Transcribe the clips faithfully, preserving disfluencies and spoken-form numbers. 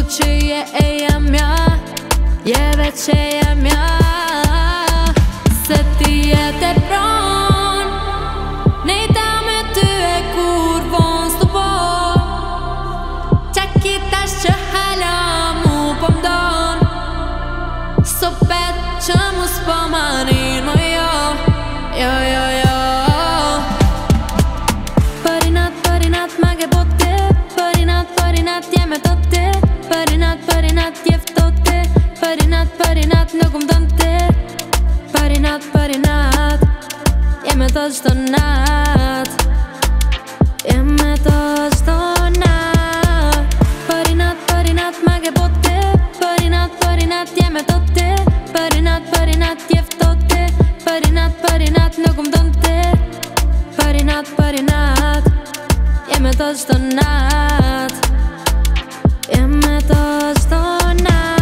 që je e jam ja, je veç e jam ja. Se ti je te pron, nejta me ty e kur von s'tu po. Qa kitash që hala mu po mdon, so pet që mu s'po manin mo jo, jo jo jo. Për i nat, për i nat ma ke bote, për i nat, për i nat je me tote, për i nat, për i nat je ftote, për i nat, për i nat nuk më donte, për i nat, për i nat je me to qdo nat, je me to qdo nat. Për i nat, për i nat ma ke bote, për i nat, për i nat je me tote, për i nat, për i nat je ftote, për i nat, për i nat nuk më donte, për i nat, për i nat je me to qdo nat, je me to qdo nat.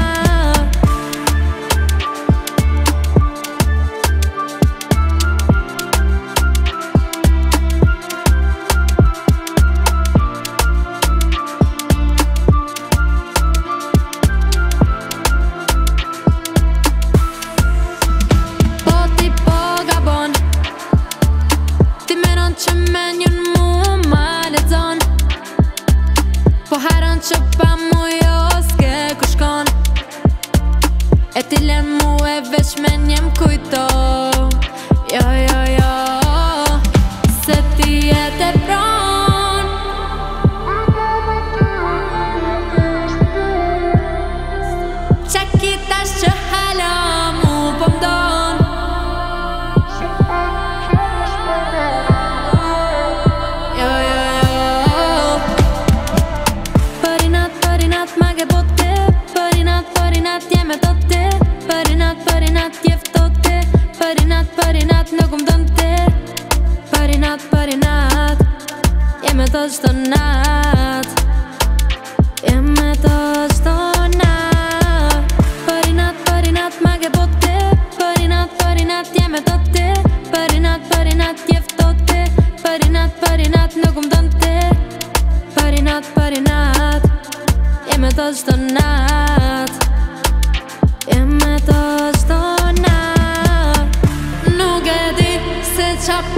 Që menjën mu ma lezon, po haron që pa mu jo s'ke ku shkon, e ti len mu e veç menjem kujto, jo jo jo. Se ti je te pron, qa kitash që hala mu po mdon, je me tote, për i nat, për i nat je ftote, për i nat, për i nat nuk më donte, për i nat, për i nat je me to qdo nat, je me to qdo nat. Për i nat, për i nat ma ke bote, për i nat, për i nat je me tote, për i nat, për i nat je ftote, për i nat, për i nat nuk më donte, për i nat, për i nat je me to qdo nat, je me to qdo nat. Nuk e di se qa